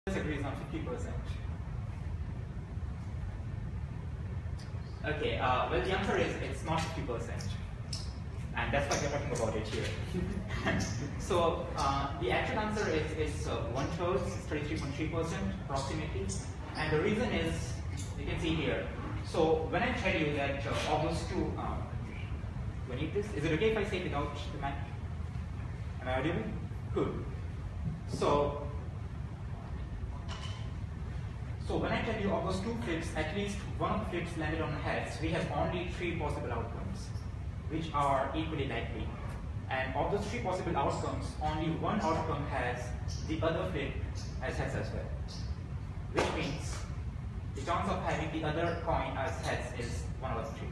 agrees on 50%. Okay, well the answer is it's not 50%. And that's why we're talking about it here. So the actual answer is 1/3, 33.3% approximately. And the reason is, you can see here. So when I tell you that of those two, we need this. Is it okay if I say it without the mic? Am I audible? Good. So when I tell you of those two flips, at least one of the flips landed on heads, we have only 3 possible outcomes, which are equally likely. And of those 3 possible outcomes, only one outcome has the other flip as heads as well. Which means the chance of having the other coin as heads is 1 over 3.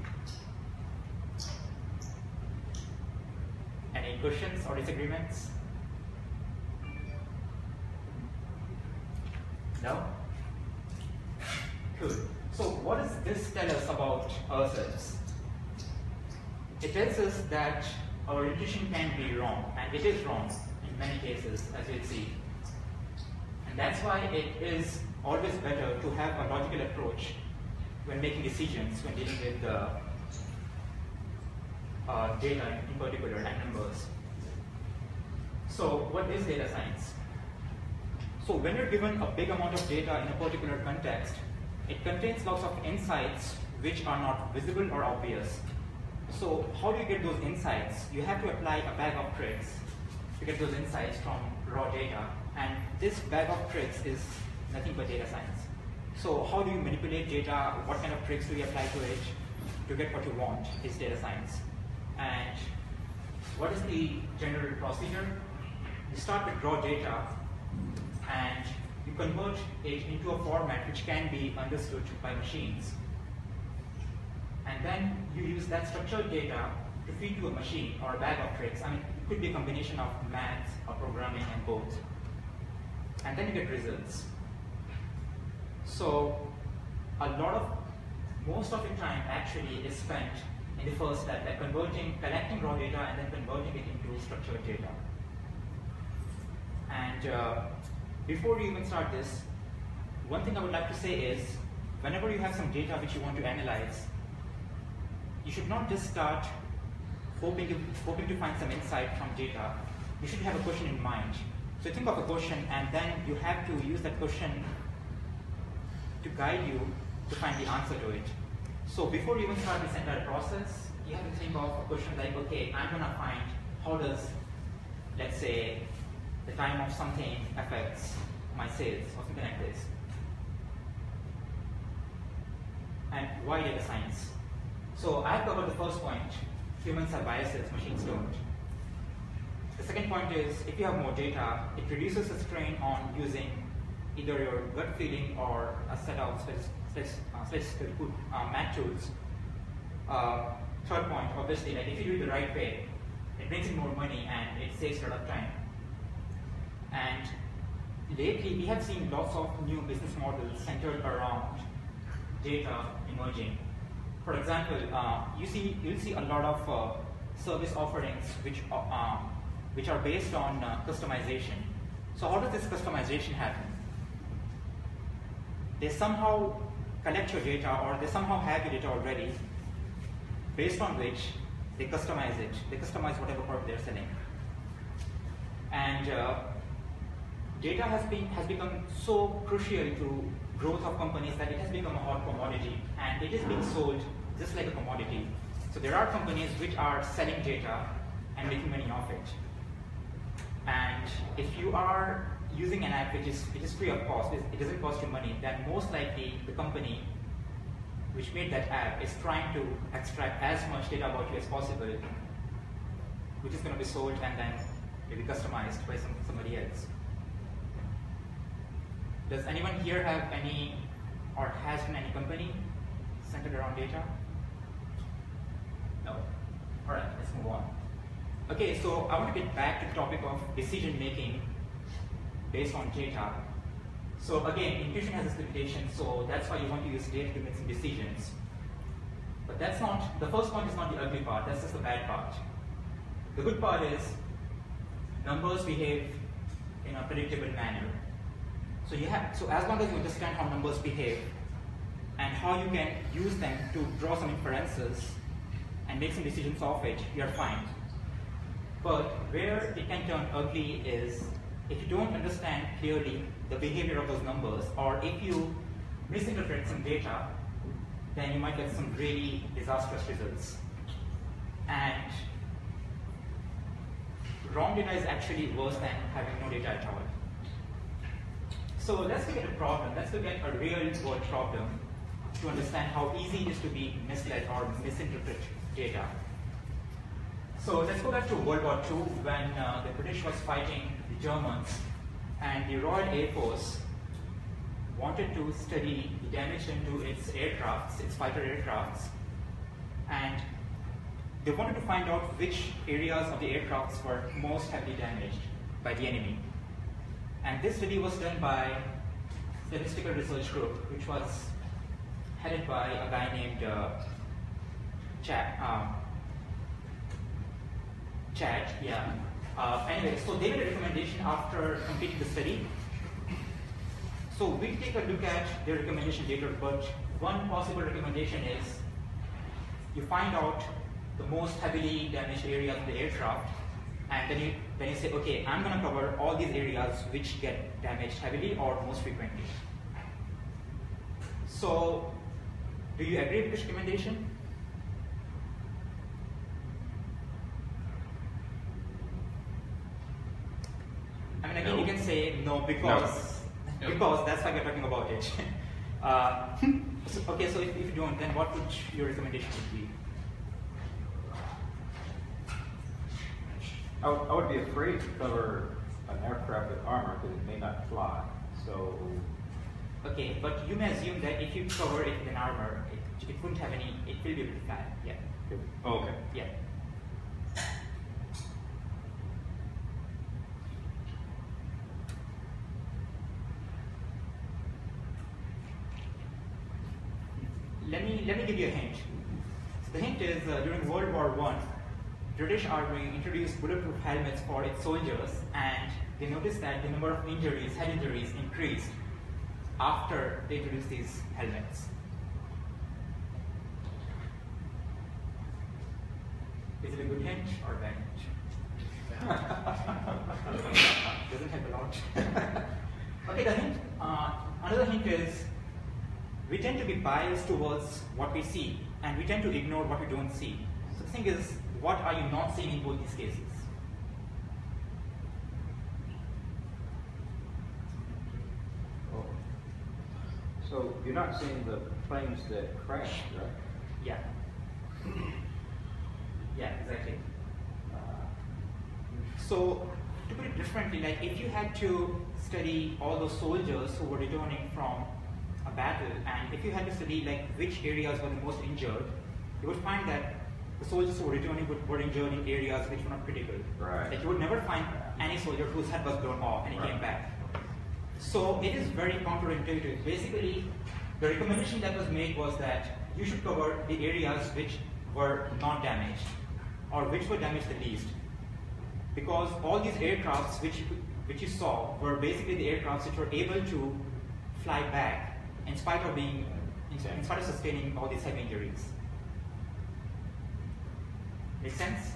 Any questions or disagreements? No? Good. So what does this tell us about ourselves? It tells us that our intuition can be wrong, and it is wrong in many cases, as you'll see. And that's why it is always better to have a logical approach when making decisions, when dealing with data in particular and numbers. So what is data science? So when you're given a big amount of data in a particular context, it contains lots of insights which are not visible or obvious. So how do you get those insights? You have to apply a bag of tricks to get those insights from raw data. And this bag of tricks is nothing but data science. So how do you manipulate data? What kind of tricks do you apply to it to get what you want is data science. And what is the general procedure? You start with raw data and you convert it into a format which can be understood by machines. And then you use that structured data to feed to a machine or a bag of tricks. I mean, it could be a combination of math or programming and both. And then you get results. So most of your time actually is spent in the first step, like collecting raw data and then converting it into structured data. And before you even start this, one thing I would like to say is, whenever you have some data which you want to analyze, you should not just start hoping to find some insight from data. You should have a question in mind. So think of a question, and then you have to use that question to guide you to find the answer to it. So before you even start this entire process, you have to think of a question like, okay, I'm going to find how does, let's say, the time of something affects my sales or something like this. And why data science? So I've covered the first point, humans have biases, machines don't. The second point is, if you have more data, it reduces the strain on using either your gut feeling or a set of statistical math tools. Third point, obviously, like if you do it the right way, it brings in more money and it saves a lot of time. And lately, we have seen lots of new business models centered around data emerging. For example, you'll see a lot of service offerings which are based on customization. So how does this customization happen? They somehow collect your data, or they somehow have your data already, based on which they customize it. They customize whatever product they're selling. And data has become so crucial to growth of companies that it has become a hot commodity, and it is being sold just like a commodity. So there are companies which are selling data and making money off it. And if you are using an app which is free of cost, it doesn't cost you money, then most likely the company which made that app is trying to extract as much data about you as possible, which is going to be sold and then maybe customized by somebody else. Does anyone here have any, or has been any company centered around data? No? All right, let's move on. Okay, so I want to get back to the topic of decision making based on data. So again, intuition has its limitations, so that's why you want to use data to make some decisions. But that's not, the first point is not the ugly part, that's just the bad part. The good part is numbers behave in a predictable manner. So as long as you understand how numbers behave and how you can use them to draw some inferences and make some decisions off it, you're fine. But where it can turn ugly is if you don't understand clearly the behavior of those numbers, or if you misinterpret some data, then you might get some really disastrous results. And wrong data is actually worse than having no data at all. So let's look at a problem. Let's look at a real world problem to understand how easy it is to be misled or misinterpret data. So let's go back to World War II when the British was fighting the Germans, and the Royal Air Force wanted to study the damage into its aircrafts, its fighter aircrafts, and they wanted to find out which areas of the aircrafts were most heavily damaged by the enemy. And this study was done by a statistical research group, which was headed by a guy named Chad. Anyway, so they made a recommendation after completing the study. So we take a look at their recommendation later, but one possible recommendation is you find out the most heavily damaged areas of the aircraft, and then you say, okay, I'm going to cover all these areas which get damaged heavily or most frequently. So, do you agree with this recommendation? I mean, again, you can say no because that's why we're talking about it. Okay, so if you don't, then what would your recommendation be? I would be afraid to cover an aircraft with armor because it may not fly. So. Okay, but you may assume that if you cover it with an armor, it wouldn't have any. It will be able to fly. Yeah. Oh, okay. Yeah. Let me give you a hint. So the hint is during World War I, British Army introduced bulletproof helmets for its soldiers, and they noticed that the number of injuries, head injuries, increased after they introduced these helmets. Is it a good hint or a bad hint? Doesn't help a lot. Okay, the hint. Another hint is we tend to be biased towards what we see, and we tend to ignore what we don't see. So the thing is, what are you not seeing in both these cases? Oh. So you're not seeing the planes that crashed, right? Yeah. Yeah, exactly. So to put it differently, like if you had to study all those soldiers who were returning from a battle, and if you had to study like which areas were the most injured, you would find that the soldiers who were returning were injured in areas which were not critical. Right. Like you would never find any soldier whose head was blown off and he came back. So it is very counterintuitive. Basically, the recommendation that was made was that you should cover the areas which were not damaged, or which were damaged the least. Because all these aircrafts which you saw were basically the aircrafts which were able to fly back in spite of sustaining all these heavy injuries. Make sense?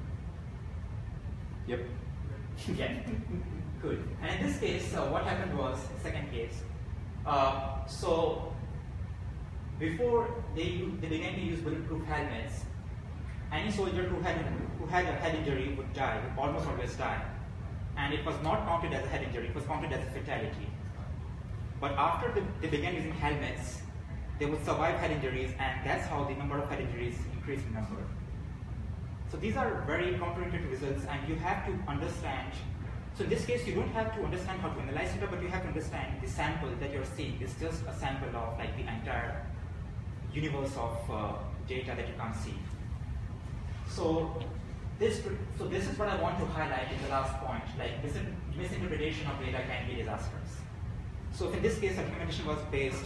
Yep. Yeah. Good. And in this case, what happened was, second case, so before they began to use bulletproof helmets, any soldier who had a head injury would die, would almost always die. And it was not counted as a head injury, it was counted as a fatality. But after they began using helmets, they would survive head injuries, and that's how the number of head injuries increased in number. So these are very counterintuitive results, and you have to understand. So in this case, you don't have to understand how to analyze data, but you have to understand the sample that you're seeing is just a sample of like the entire universe of data that you can't see. So this is what I want to highlight in the last point, like misinterpretation of data can be disastrous. So if in this case a recommendation was based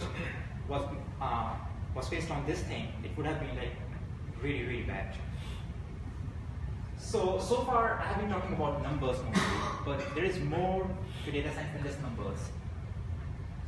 on this thing, it would have been like really, really bad. So far I have been talking about numbers mostly, but there is more to data science than just numbers.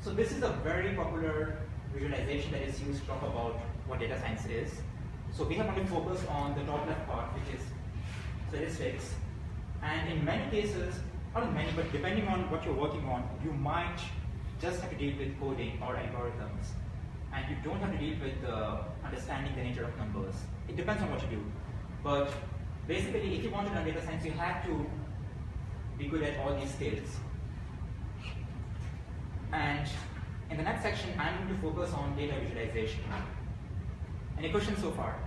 So this is a very popular visualization that is used to talk about what data science is. So we have only focused on the top left part, which is statistics. And in many cases, not in many, but depending on what you're working on, you might just have to deal with coding or algorithms. And you don't have to deal with understanding the nature of numbers. It depends on what you do. But basically, if you want to learn data science, you have to be good at all these skills. And in the next section, I'm going to focus on data visualization. Any questions so far?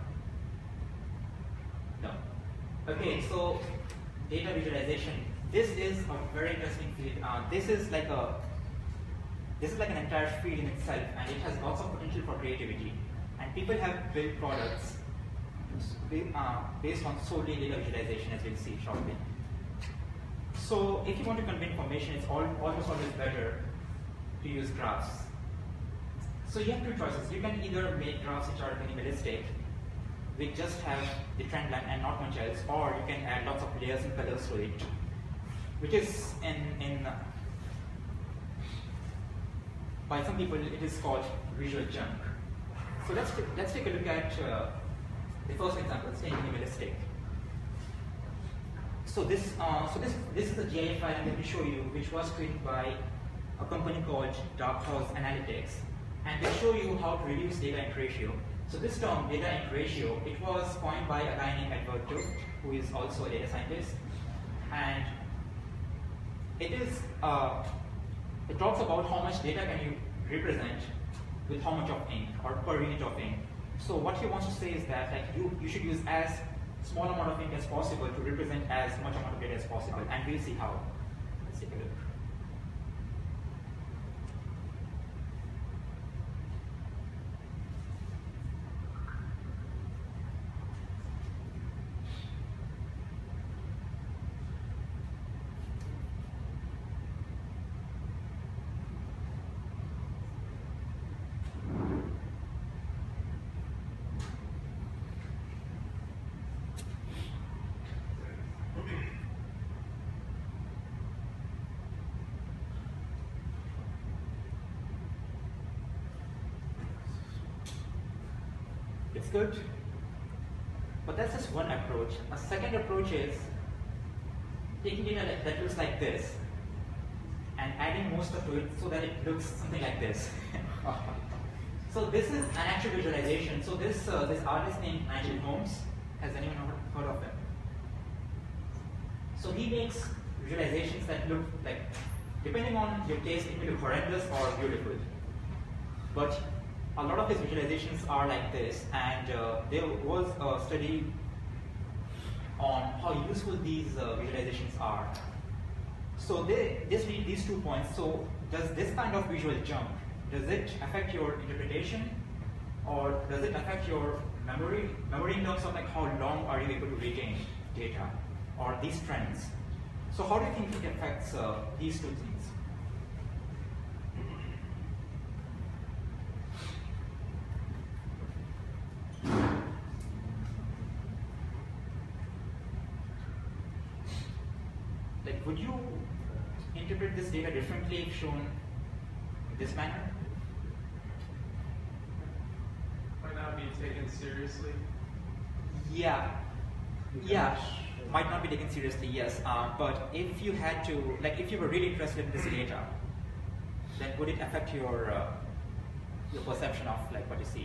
No. Okay, so data visualization. This is a very interesting field. This is like an entire field in itself, and it has lots of potential for creativity. And people have built products based on solely data visualization, as we'll see shortly. So if you want to convey information, it's almost always better to use graphs. So you have two choices. You can either make graphs which are minimalistic, which just have the trend line and not much else, or you can add lots of layers and colors to it, which is by some people it is called visual junk. So let's take a look at the first example, staying minimalistic. So this is a GIF file I'm going to show you, which was created by a company called Darkhouse Analytics, and they show you how to reduce data int ratio. So this term, data int ratio, it was coined by a guy named Edward Tuft, who is also a data scientist, and it talks about how much data can you represent with how much of ink or per unit of ink. So what he wants to say is that you should use as small amount of ink as possible to represent as much amount of data as possible, and we'll see how. Let's take a look. It's good, but that's just one approach. A second approach is taking data that looks like this and adding more stuff to it so that it looks something like this. So this is an actual visualization. So this artist named Nigel Holmes, has anyone heard of him? So he makes visualizations that look like, depending on your taste, it may look horrendous or beautiful. But a lot of his visualizations are like this, and there was a study on how useful these visualizations are. So just read these 2 points. So does this kind of visual jump, does it affect your interpretation, or does it affect your memory in terms of like how long are you able to retain data, or these trends? So how do you think it affects these two things? Like, would you interpret this data differently if shown in this manner? Might not be taken seriously. Yeah, might not be taken seriously, yes. But if you had to, like, if you were really interested in this data, then would it affect your perception of like what you see?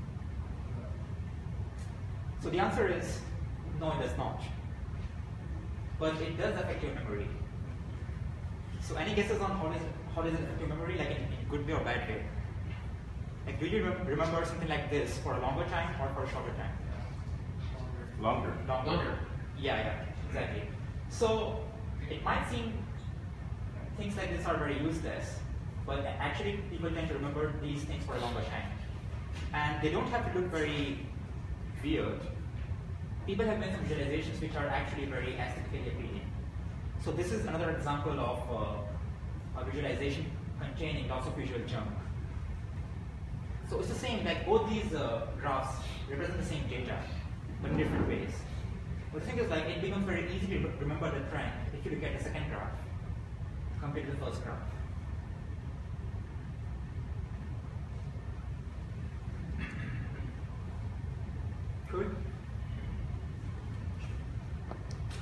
So the answer is no, it does not. But it does affect your memory. So any guesses on how does it affect your memory, like in good way or bad way? Like, do you remember something like this for a longer time or for a shorter time? Longer. Longer. Yeah, exactly. So it might seem things like this are very useless, but actually people tend to remember these things for a longer time. And they don't have to look very weird. People have made some visualizations which are actually very aesthetically appealing. So this is another example of a visualization containing lots of visual junk. So it's the same, like both these graphs represent the same data, but in different ways. But the thing is, like, it becomes very easy to remember the trend if you look at the second graph compared to the first graph.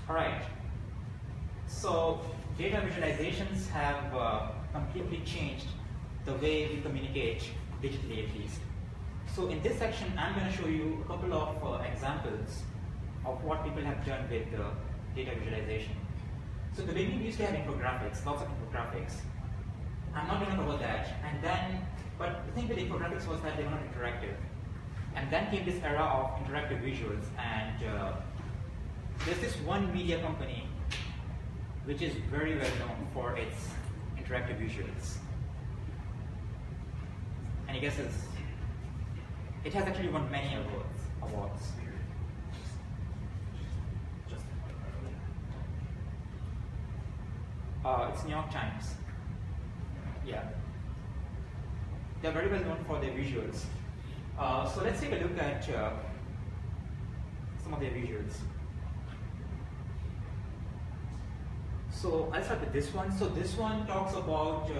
All right. So data visualizations have completely changed the way we communicate digitally, at least. So in this section, I'm going to show you a couple of examples of what people have done with data visualization. So in the beginning, we used to have infographics, lots of infographics. I'm not going to cover that. But the thing with infographics was that they were not interactive. And then came this era of interactive visuals, and there's this one media company which is very well known for its interactive visuals. And I guess it has actually won many awards. It's New York Times. Yeah. They're very well known for their visuals. So let's take a look at some of their visuals. So I'll start with this one. So this one talks about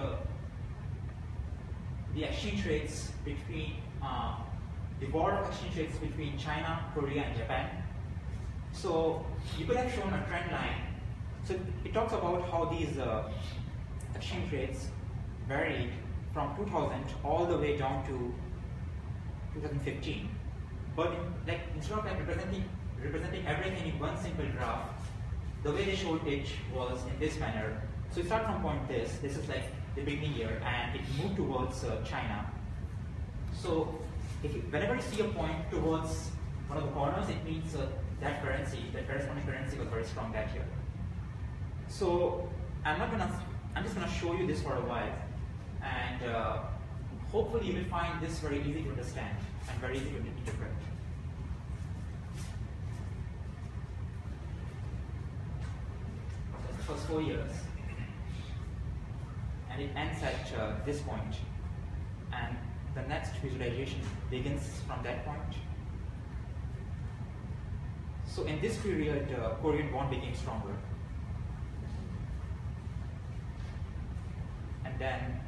the exchange rates between, the war of exchange rates between China, Korea, and Japan. So you could have shown a trend line. So it talks about how these exchange rates varied from 2000 all the way down to 2015. But instead of representing everything in one simple graph, the way they showed it was in this manner. So you start from point this is like the beginning year, and it moved towards China. So whenever you see a point towards one of the corners, it means that corresponding currency was very strong that year. So I'm just gonna show you this for a while, and hopefully you will find this very easy to understand and very easy to interpret. That's the first 4 years, and it ends at this point, and the next visualization begins from that point. So in this period, Korean won became stronger. And then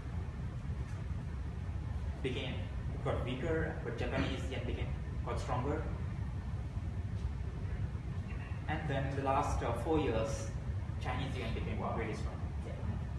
got weaker, but Japanese yen got stronger. And then the last 4 years, Chinese yuan became really strong. Yeah.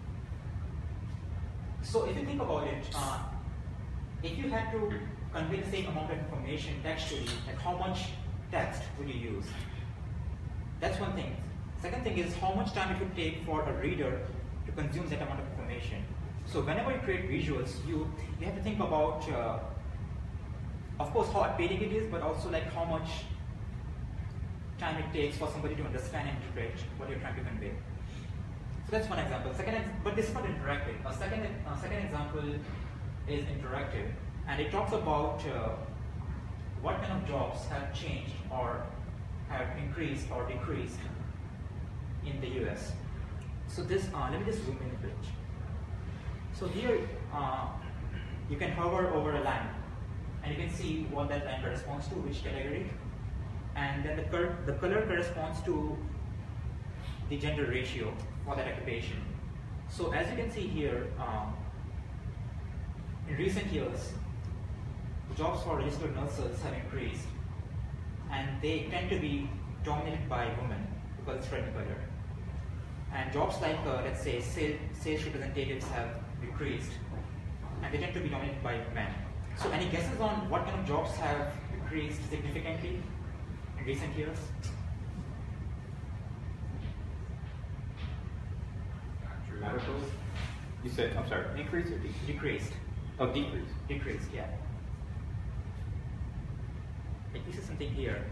So if you think about it, if you had to convey the same amount of information textually, like how much text would you use? That's one thing. Second thing is how much time it would take for a reader to consume that amount of information. So whenever you create visuals, you have to think about, of course, how appealing it is, but also like how much time it takes for somebody to understand and interpret what you're trying to convey. So that's one example. But this is not interactive. A second example is interactive, and it talks about what kind of jobs have changed or have increased or decreased in the US. So this, let me just zoom in a bit. So here, you can hover over a line, and you can see what that line corresponds to, which category, and then the color corresponds to the gender ratio for that occupation. So as you can see here, in recent years, jobs for registered nurses have increased, and they tend to be dominated by women because it's red in color. And jobs like, let's say, sales representatives have decreased, and they tend to be dominated by men. So any guesses on what kind of jobs have decreased significantly in recent years? Medical? You said, I'm sorry, increased or decreased? Decreased. Oh, decreased. Decreased, yeah. Like this is something here.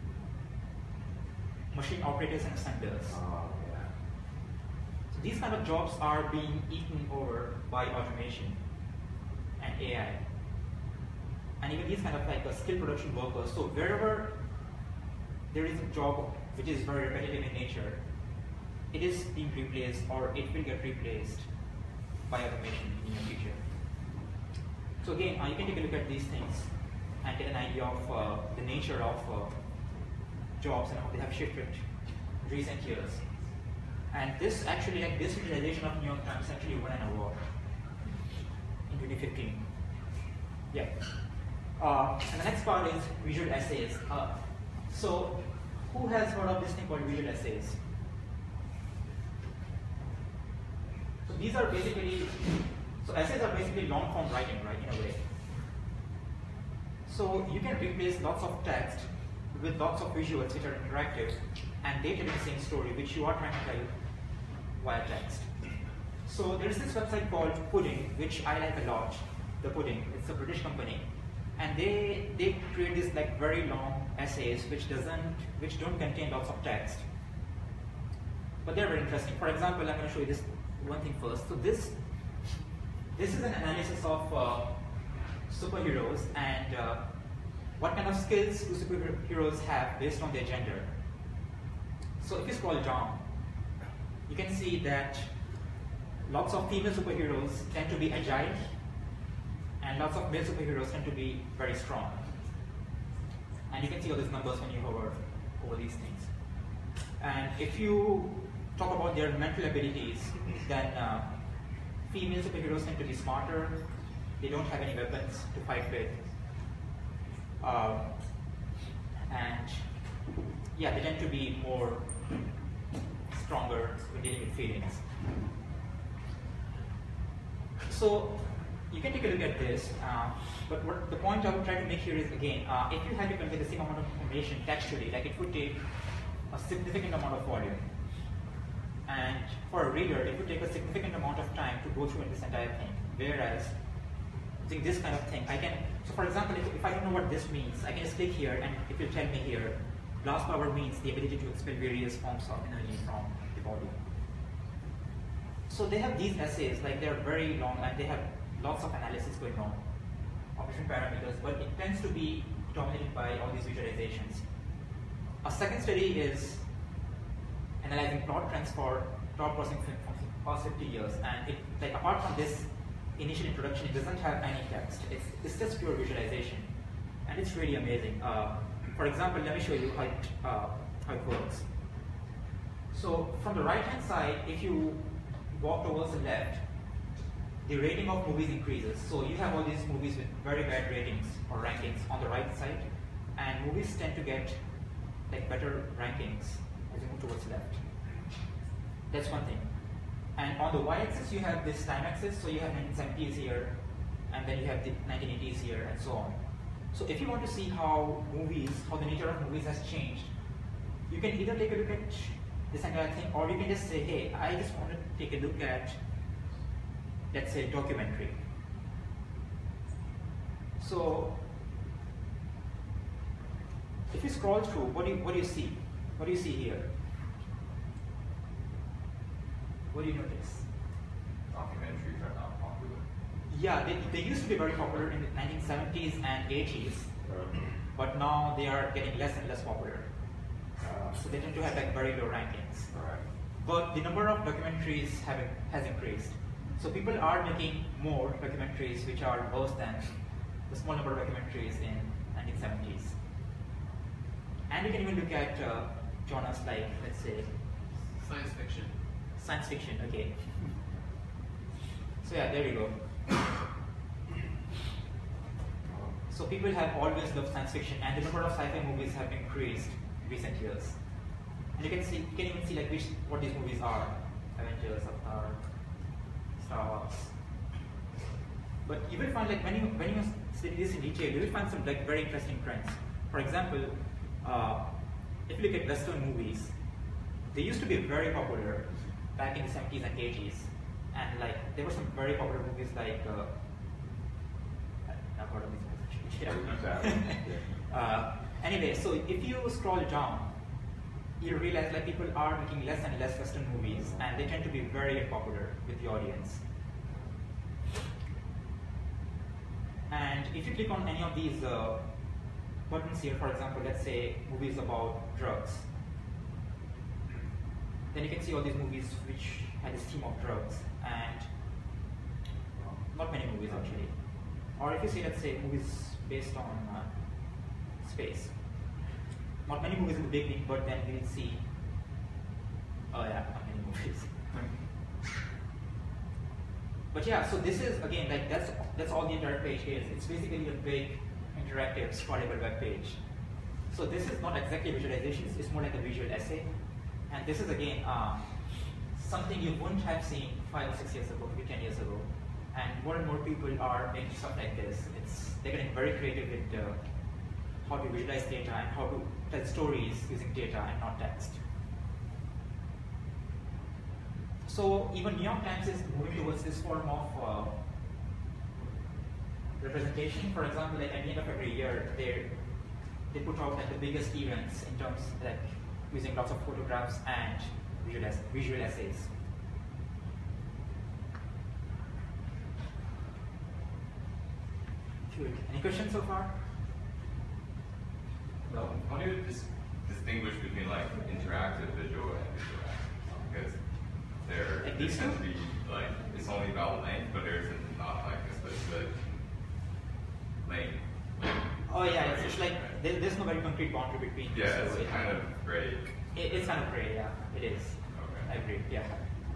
Machine operators and assemblers. Oh, yeah. So these kind of jobs are being eaten over by automation and AI. And even these kind of like skill production workers. So wherever there is a job which is very repetitive in nature, it is being replaced or it will get replaced by automation in the future. So again, you can take a look at these things and get an idea of the nature of jobs and how they have shifted in recent years. And this actually, like this visualization of New York Times actually won an award in 2015. Yeah. And the next part is visual essays. So who has heard of this thing called visual essays? So these are basically, so essays are basically long form writing, right, in a way. So you can replace lots of text with lots of visuals which are interactive, and they tell the same story which you are trying to tell via text. So there is this website called Pudding, which I like a lot. The Pudding, it's a British company, and they create these like very long essays which don't contain lots of text, but they're very interesting. For example, I'm going to show you this one thing first. So this is an analysis of superheroes and what kind of skills do superheroes have based on their gender. So if you scroll down, you can see that lots of female superheroes tend to be agile, and lots of male superheroes tend to be very strong. And you can see all these numbers when you hover over these things. And if you talk about their mental abilities, then female superheroes tend to be smarter. They don't have any weapons to fight with. And yeah, they tend to be more stronger when dealing with feelings. So you can take a look at this, but the point I would try to make here is, again, if you had to convey the same amount of information textually, like it would take a significant amount of volume. And for a reader, it would take a significant amount of time to go through this entire thing. Whereas, using this kind of thing, I can, so for example, if I don't know what this means, I can just click here, and it will tell me here, blast power means the ability to expel various forms of energy from the body. So they have these essays, like they're very long, and they have lots of analysis going on of different parameters, but it tends to be dominated by all these visualizations. A second study is analyzing plot trends for plot processing from the past 50 years, and it, like, apart from this initial introduction, it doesn't have any text. It's just pure visualization, and it's really amazing. For example, let me show you how it works. So from the right-hand side, if you walk towards the left, the rating of movies increases. So you have all these movies with very bad ratings or rankings on the right side, and movies tend to get like better rankings as you move towards the left. That's one thing. And on the y-axis, you have this time axis. So you have 1970s here, and then you have the 1980s here, and so on. So if you want to see how the nature of movies has changed, you can either take a look at this entire thing, or you can just say, hey, I just want to take a look at, let's say, documentary. So if you scroll through, what do you see? What do you see here? What do you notice? Documentaries are not popular. Yeah, they used to be very popular in the 1970s and 80s, but now they are getting less and less popular. So they tend to have like very low rankings. But the number of documentaries has increased. So people are making more documentaries which are worse than the small number of documentaries in 1970s. And you can even look at genres like, let's say, Science fiction. Science fiction, okay. So yeah, there you go. So people have always loved science fiction, and the number of sci-fi movies have increased in recent years. And you can even see like what these movies are: Avengers, Avatar, Star Wars. But you will find, like, when you study this in detail, you will find some like very interesting trends. For example, if you look at Western movies, they used to be very popular back in the 70s and 80s, and like there were some very popular movies like I've heard of these movies actually. Anyway, so if you scroll down, you realize like people are making less and less Western movies, and they tend to be very unpopular with the audience. And if you click on any of these buttons here, for example, let's say movies about drugs, then you can see all these movies which had this theme of drugs, and not many movies actually. Or if you see, let's say, movies based on space, not many movies in the beginning, but then we'll see, oh yeah, not many movies. But yeah, so this is, again, like that's all the entire page is. It's basically a big interactive scrollable web page. So this is not exactly visualization, it's more like a visual essay. And this is again something you wouldn't have seen 5 or 6 years ago, maybe 10 years ago. And more people are making stuff like this. They're getting very creative with how to visualize data and how to tell stories using data and not text. So even New York Times is moving towards this form of representation. For example, like at the end of every year, they put out like the biggest events in terms like using lots of photographs and visual essays. Good. Any questions so far? No. How do you distinguish between like interactive visual and visual? Because Like there these tend two? to be like it's only about length, but there's not like a specific length. Oh yeah, it's like there's no very concrete boundary between. Yeah, so it's kind of gray. It's kind of gray, yeah, it is. Okay. I agree, yeah.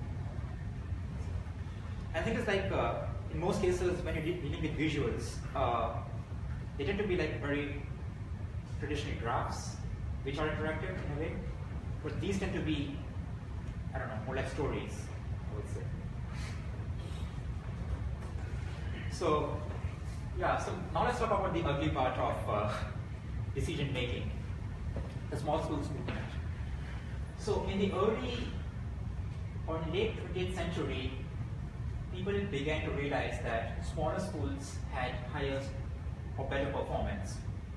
I think it's like, in most cases, when you're dealing with visuals, they tend to be like very traditional graphs, which are interactive in a way, but these tend to be, I don't know, more like stories, I would say. So, yeah, so now let's talk about the ugly part of decision making, the small schools movement. So in the early or late 20th century, people began to realize that smaller schools had higher or better performance.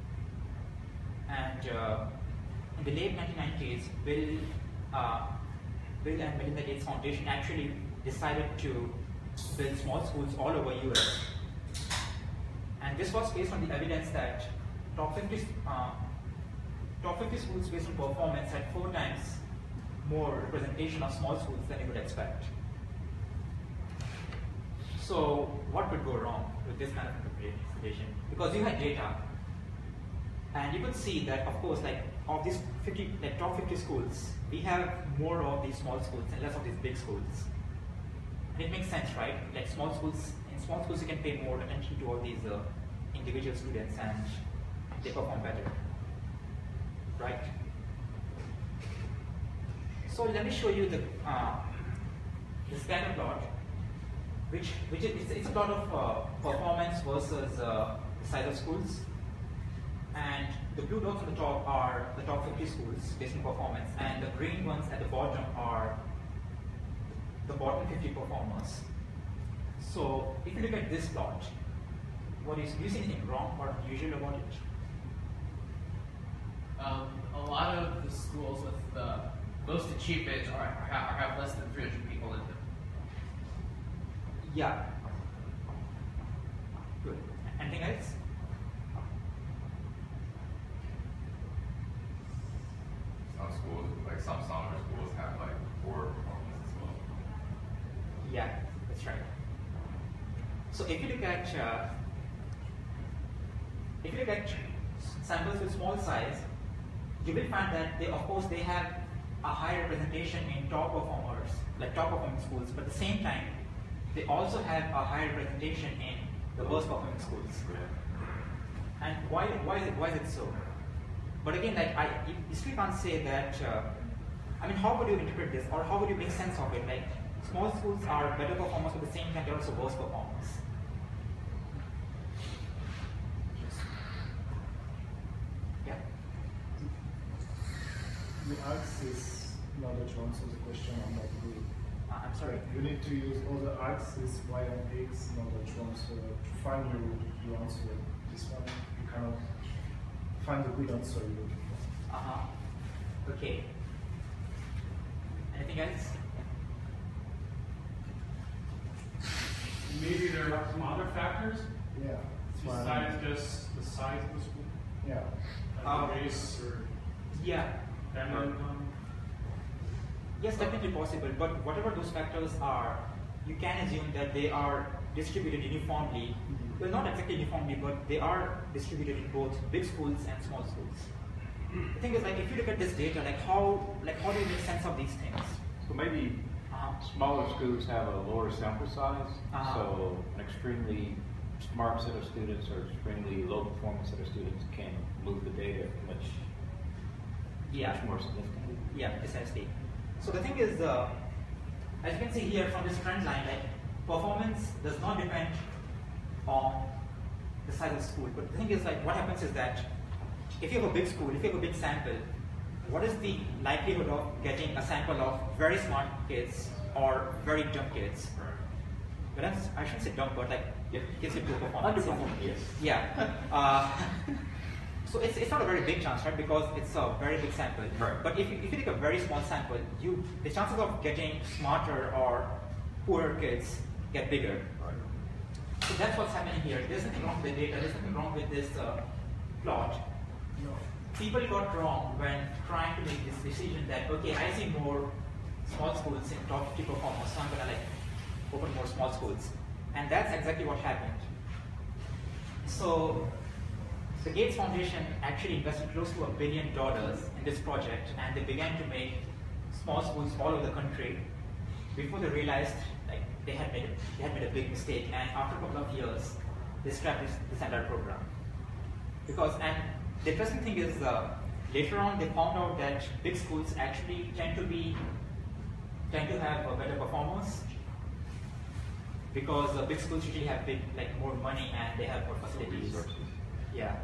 And in the late 1990s, Bill and Melinda Gates Foundation actually decided to build small schools all over US. And this was based on the evidence that top 50 schools based on performance had 4 times more representation of small schools than you would expect. So what could go wrong with this kind of interpretation? Because you had data, and you could see that, of course, like of these top 50 schools, we have more of these small schools and less of these big schools. And it makes sense, right? Like in small schools, you can pay more attention to all these individual students, and they perform better, right? So let me show you the scatter plot, which is it's a plot of performance versus the size of schools, and the blue dots on the top are the top 50 schools based on performance, and the green ones at the bottom are the bottom 50 performers. So if you look at this plot, do you see anything wrong or unusual about it? A lot of the schools with the most achievement have less than 300 people in them. Yeah. Good. Anything else? Some schools, like some summer schools, have like poor performance as well. Yeah, that's right. So if you look at samples with small size, you will find that of course they have a high representation in top performers, like top performing schools, but at the same time, they also have a high representation in the worst performing schools. And why is it so? But again, like you still can't say that. I mean, how would you interpret this, or how would you make sense of it? Like, small schools are better performers, but at the same time, they're also worse performers. Yeah. The axis knowledge answers the question on that group. I'm sorry. You need to use all the axis y and x knowledge answer to find your answer. This one, you cannot find the good answer you're looking for. Okay. Anything else? Maybe there are some other factors Yeah. that's why I'm- besides just the size of the school, Yeah. like race or Yeah. family income. Yes, definitely possible, but whatever those factors are, you can assume that they are distributed uniformly. Well, not exactly uniformly, but they are distributed in both big schools and small schools. The thing is, like, if you look at this data, like how do you make sense of these things? So maybe smaller schools have a lower sample size, so an extremely smart set of students or extremely low performance set of students can move the data much Yeah. much more significant. Yeah, precisely. So the thing is, as you can see here from this trend line, like performance does not depend on the size of the school. But the thing is, like, what happens is that if you have a big school, if you have a big sample, what is the likelihood of getting a sample of very smart kids or very dumb kids? But I shouldn't say dumb, but like kids with poor performance. Underperforming, yes. Yeah. So it's not a very big chance, right? Because it's a very big sample. Right. But if you take a very small sample, the chances of getting smarter or poorer kids get bigger. Right. So that's what's happening here. There's nothing wrong with the data. There's nothing wrong with this plot. No. People got wrong when trying to make this decision that, okay, I see more small schools in top 50 performers, so I'm going to like open more small schools. And that's exactly what happened. So the Gates Foundation actually invested close to $1 billion in this project, and they began to make small schools all over the country before they realized like they had made a big mistake. And after a couple of years, they scrapped this entire program. And the interesting thing is, later on they found out that big schools actually tend to have better performers, because big schools usually have more money and they have more facilities. Yeah.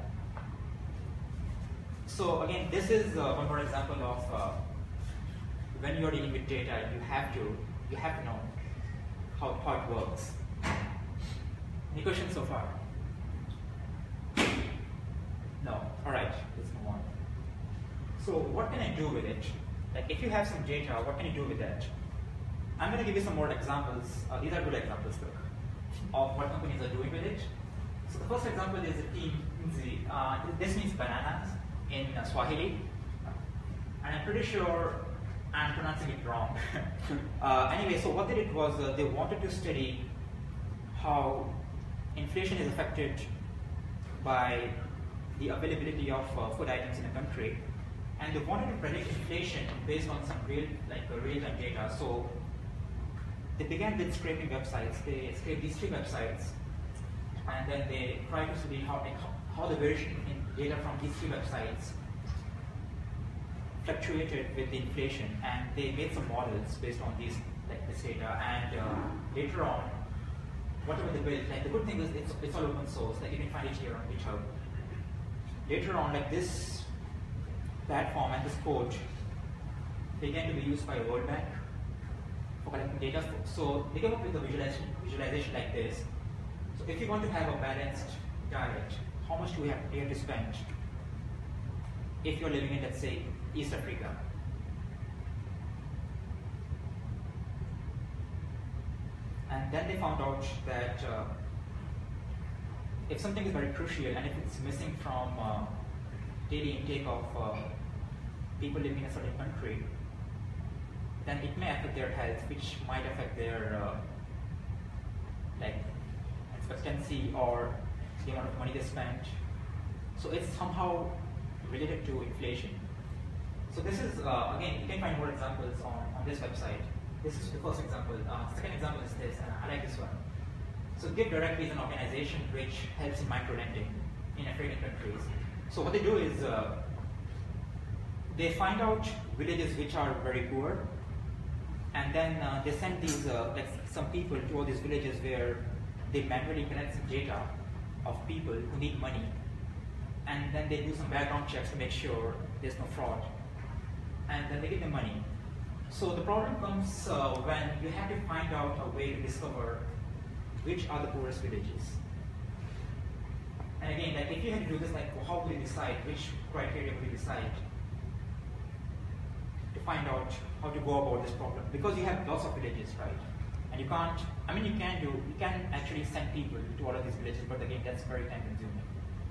So again, this is one more example of when you're dealing with data, you have to know how it works. Any questions so far? No. All right. Let's move on. So what can I do with it? Like if you have some data, what can you do with that? I'm going to give you some more examples. These are good examples, though, of what companies are doing with it. So the first example is a team. This means bananas in Swahili, and I'm pretty sure I'm pronouncing it wrong. Anyway, so what they did was they wanted to study how inflation is affected by the availability of food items in a country, and they wanted to predict inflation based on some real-time data. So they began with scraping websites. They scraped these 3 websites, and then they tried to study how the variation in data from these 3 websites fluctuated with the inflation, and they made some models based on this data. And later on, whatever they built, the good thing is it's all open source. You can find it here on GitHub. Later on, this platform and this code began to be used by World Bank for collecting data. So they came up with a visualization like this. So if you want to have a balanced diet, how much do you have to spend if you're living in, let's say, East Africa? And then they found out that if something is very crucial and if it's missing from daily intake of people living in a certain country, then it may affect their health, which might affect their expectancy or the amount of money they spend. So it's somehow related to inflation. So this is, again, you can find more examples on this website. This is the first example. Second example is this, and I like this one. So GiveDirectly is an organization which helps in microlending in African countries. So what they do is they find out villages which are very poor, and then they send these some people to all these villages where they manually collect some data of people who need money, and then they do some background checks to make sure there's no fraud, and then they give them money. So the problem comes when you have to find out a way to discover which are the poorest villages. And again, if you had to do this, how would you decide, which criteria would you decide to find out how to go about this problem? Because you have lots of villages, right? And you can't, you can actually send people to all of these villages, but again, that's very time consuming.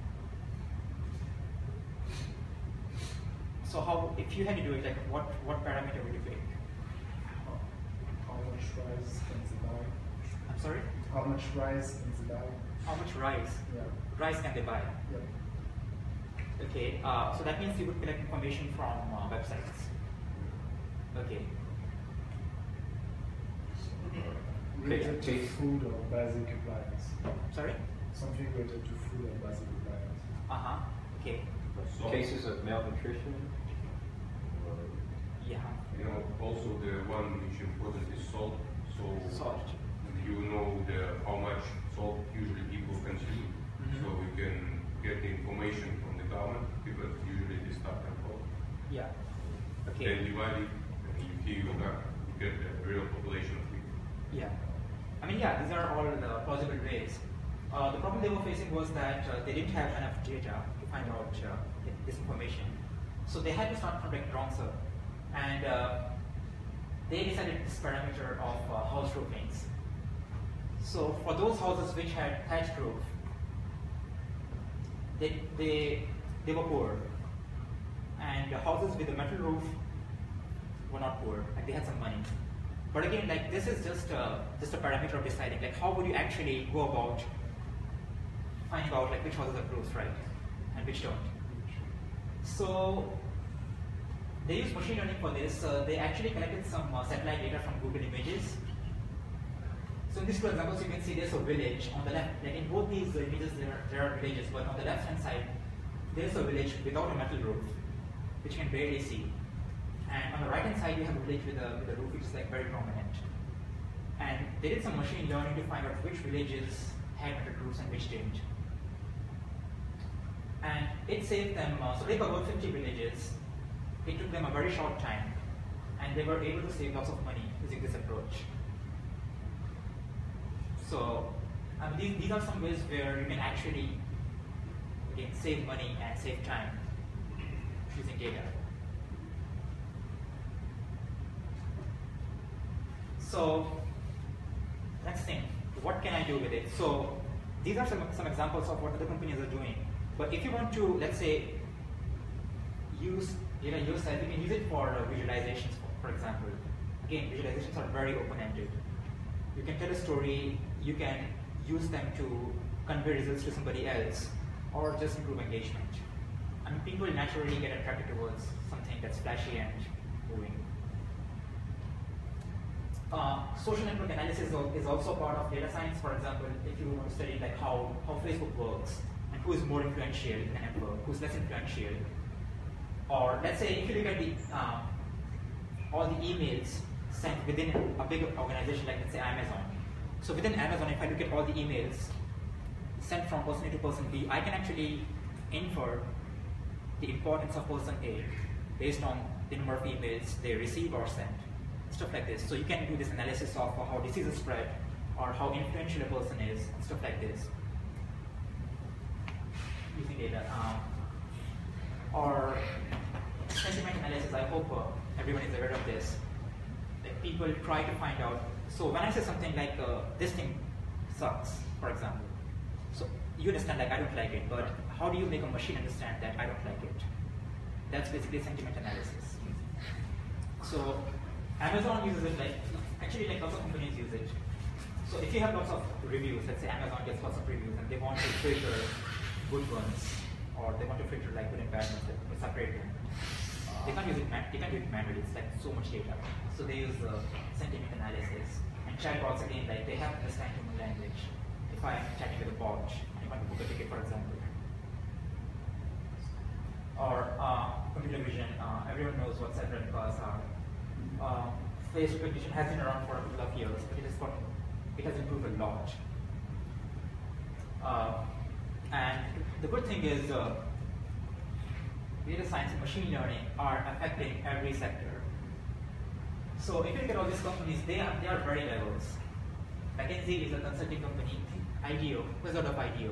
So if you had to do it, what parameter would you pick? How much rice can they buy? I'm sorry? How much rice can they buy? How much rice? Yeah. Rice can they buy? Yeah. Okay, so that means you would collect information from websites. Okay. Related to food or basic appliance. Sorry? Something related to food or basic appliance. Okay. Cases of malnutrition. Yeah. You know, also the one which important is salt. So Salt. you know how much salt usually people consume. Mhm. So we can get the information from the government because usually they start from salt. Yeah. Then Okay. divide it and you get the real population of people. Yeah. I mean, yeah, these are all plausible ways. The problem they were facing was that they didn't have enough data to find out this information. So they had to start from like ground up. And they decided this parameter of house roofings. So for those houses which had thatched roof, they were poor. And the houses with a metal roof were not poor, like they had some money. But again, like this is just a parameter of deciding, like how would you actually go about finding out like which houses have roofs, right, and which don't. So they use machine learning for this. They actually collected some satellite data from Google Images. So in these two examples, you can see there's a village on the left. Like in both these images, there are villages, but on the left-hand side, there's a village without a metal roof, which you can barely see. And on the right-hand side, you have a village with a roof which is like very prominent. And they did some machine learning to find out which villages had metal roofs and which didn't. And it saved them, so they covered 50 villages. It took them a very short time. And they were able to save lots of money using this approach. So these are some ways where you can actually, again, save money and save time using data. So next thing, what can I do with it? So these are some examples of what other companies are doing. But if you want to, let's say, use data yourself, you can use it for visualizations, for example. Again, visualizations are very open-ended. You can tell a story, you can use them to convey results to somebody else, or just improve engagement. I mean, people naturally get attracted towards something that's flashy and moving. Social network analysis is also part of data science. For example, if you want to study like how Facebook works and who is more influential in the network, who's less influential, or let's say if you look at the all the emails sent within a big organization like let's say Amazon. So within Amazon, if I look at all the emails sent from person A to person B, I can actually infer the importance of person A based on the number of emails they receive or send. Stuff like this. So you can do this analysis of how diseases spread or how influential a person is, and stuff like this using data. Or sentiment analysis, I hope everyone is aware of this. Like people try to find out, so when I say something like this thing sucks, for example, so you understand like I don't like it, but how do you make a machine understand that I don't like it? That's basically sentiment analysis. So Amazon uses it actually lots of companies use it. So if you have lots of reviews, let's say Amazon gets lots of reviews and they want to filter good ones, or they want to filter like good and bad ones, they separate them. They can't use it manually, it's like so much data. So they use sentiment analysis. And chatbots again, like they have to understand human language. If I'm chatting with a bot, I want to book a ticket, for example. Or computer vision, everyone knows what self-driving cars are. Face recognition has been around for a couple of years, but it has improved a lot. And the good thing is data science and machine learning are affecting every sector. So if you look at all these companies, they are very diverse. McKinsey is a consulting company. IDEO, who's out of IDEO?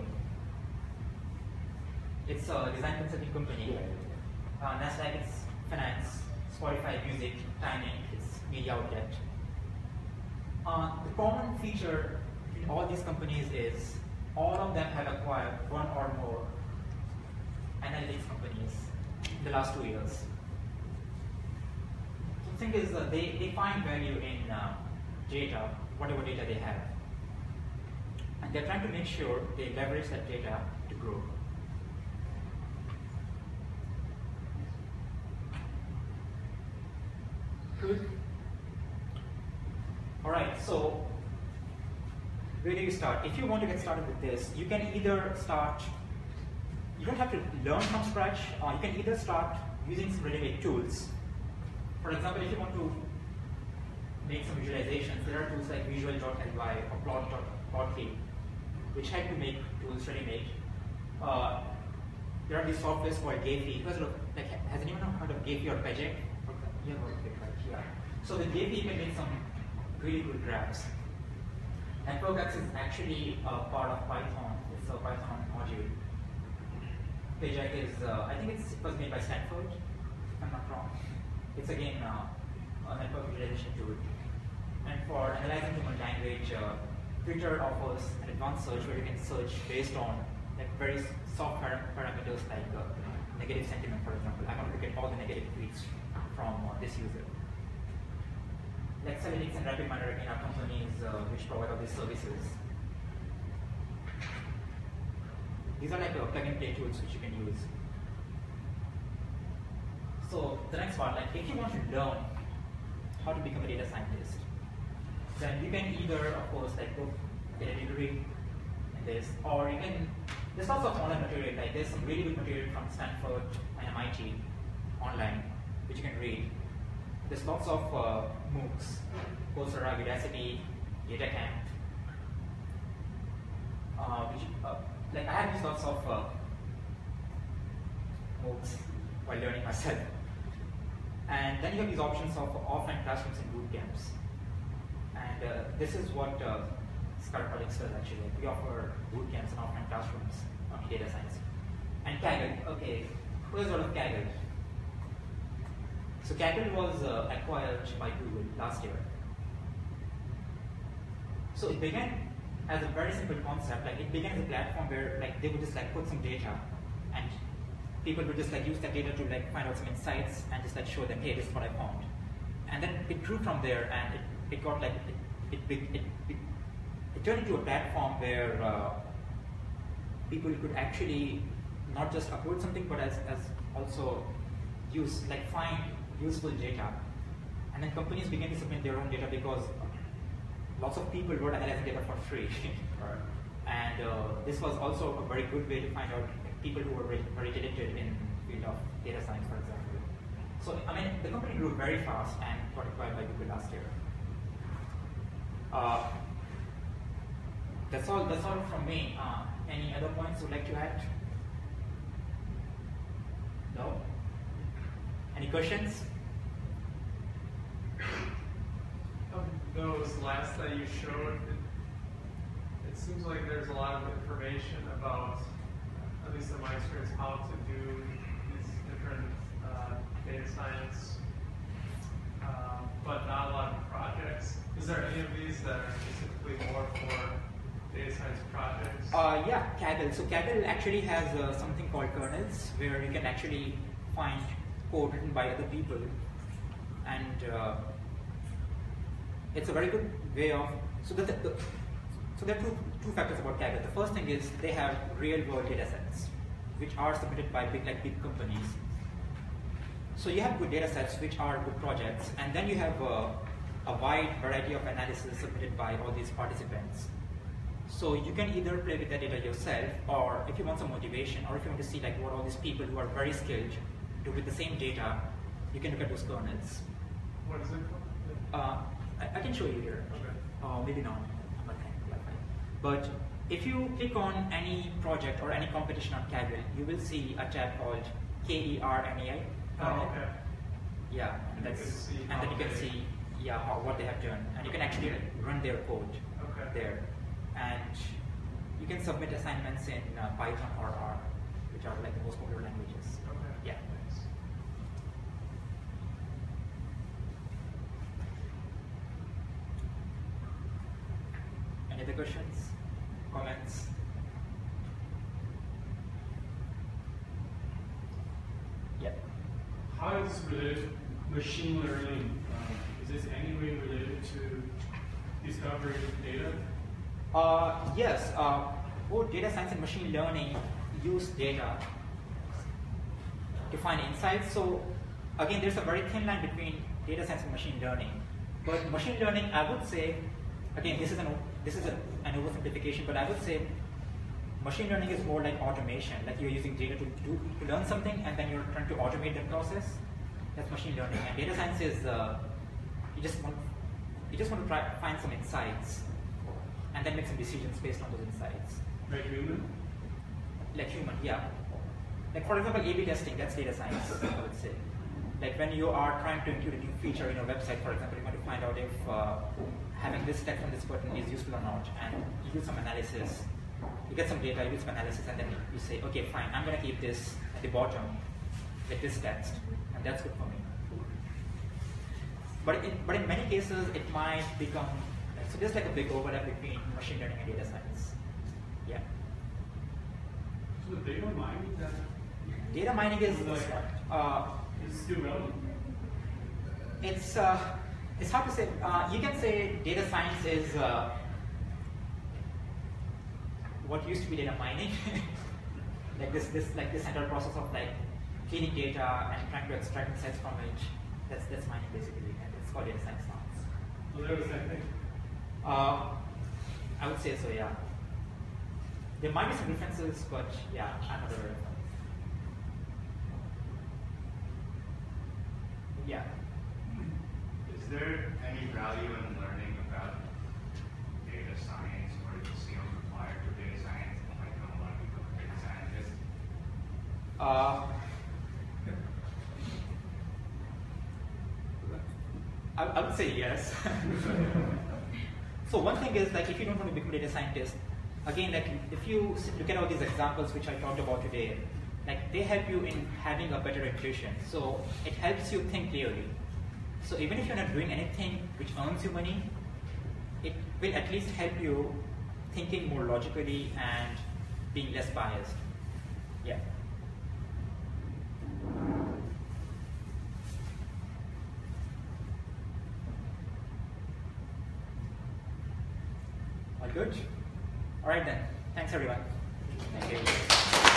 It's a design consulting company. Nasdaq is finance. Spotify music, timing, it's media outlet. The common feature in all these companies is all of them have acquired one or more analytics companies in the last 2 years. So the thing is they find value in data, whatever data they have. And they're trying to make sure they leverage that data to grow. Good. All right, so where do you start? If you want to get started with this, you can either start, you don't have to learn from scratch, or you can either start using some ready-made tools. For example, if you want to make some visualizations, there are tools like visual.ly or plotly, which help to make tools ready-made. There are these softwares called Gephi. Has anyone heard of Gephi or Pejek? Yeah, yeah. So with Gephi, you can make some really good graphs. And Progax is actually part of Python. It's a Python module. Pejek is, I think it was made by Stanford, if I'm not wrong. It's again a network visualization tool. And for analyzing human language, Twitter offers an advanced search where you can search based on like very soft parameters like negative sentiment, for example. I want to get all the negative tweets from this user. Like Celonis and RapidMiner again are companies which provide all these services. These are like plug-and-play tools which you can use. So the next part, like if you want to learn how to become a data scientist, then you can either, of course, like go get a degree in this, or you can. There's lots of online material. Like there's some really good material from Stanford and MIT online, which you can read. There's lots of MOOCs, Coursera, Udacity, DataCamp. Like I have used lots of MOOCs while learning myself. And then you have these options of offline classrooms and boot camps. And this is what Scholar Projects does actually. We offer boot camps and offline classrooms on data science. And Kaggle, okay, who has heard of Kaggle? So Kaggle was acquired by Google last year. So it began as a very simple concept. Like it began as a platform where like they would just like put some data, and people would just like use that data to like find out some insights and just like show them, hey, this is what I found. And then it grew from there, and it got like it turned into a platform where people could actually not just upload something, but as also use like find useful data. And then companies began to submit their own data because lots of people were analyzing data for free. Right. And this was also a very good way to find out people who were very talented in the field of data science, for example. So, I mean, the company grew very fast and got acquired by Google last year. That's all from me. Any other points you'd like to add? No? Any questions? Of those last that you showed, it seems like there's a lot of information about, at least in my experience, how to do these different data science, but not a lot of projects. Is there any of these that are specifically more for data science projects? Yeah, Kaggle. So Kaggle actually has something called kernels, where you can actually find code written by other people, and it's a very good way of. So there are two factors about Kaggle. The first thing is they have real-world data sets, which are submitted by big companies. So you have good data sets, which are good projects, and then you have a wide variety of analysis submitted by all these participants. So you can either play with the data yourself, or if you want some motivation, or if you want to see like what all these people who are very skilled do with the same data, you can look at those kernels. What is it called? I can show you here. Okay. Maybe not. But if you click on any project or any competition on Kaggle, you will see a tab called KERNEI. Oh, okay. Yeah, and then you can see what they have done, and you can actually run their code there, and you can submit assignments in Python or R, which are like the most popular languages. Okay. Yeah. Thanks. Any other questions, comments? Yeah. How is this related to machine learning? Is this any way related to discovery of data? Yes. Both data science and machine learning use data to find insights. So again, there's a very thin line between data science and machine learning. But machine learning, I would say, again, this is an oversimplification, but I would say machine learning is more like automation. Like you're using data to learn something, and then you're trying to automate the process. That's machine learning. And data science is you just want to try find some insights and then make some decisions based on those insights. Like human? Like human, yeah. Like for example, A/B testing, that's data science, I would say. Like when you are trying to include a new feature in your website, for example, you want to find out if having this text on this button is useful or not, and you do some analysis. You get some data, you do some analysis, and then you say, okay, fine, I'm going to keep this at the bottom with this text, and that's good for me. But in many cases, it might become, so there's like a big overlap between machine learning and data science. Yeah. So the data mining that Data mining is is still relevant. it's hard to say. You can say data science is what used to be data mining, like this central process of like cleaning data and trying to extract insights from it. That's mining basically, and it's called data science now. So they're the same thing. I would say so, yeah. There might be some differences, but yeah, I'm not aware of them. Yeah. Is there any value in learning about data science or the skills required for data science? Like, I don't want to become a data scientist. I would say yes. So one thing is, like, if you don't want to become a data scientist, again, like, if you look at all these examples which I talked about today, like, they help you in having a better intuition. So it helps you think clearly. So even if you're not doing anything which earns you money, it will at least help you thinking more logically and being less biased. Yeah. All good? All right then. Thanks everyone. Thank you.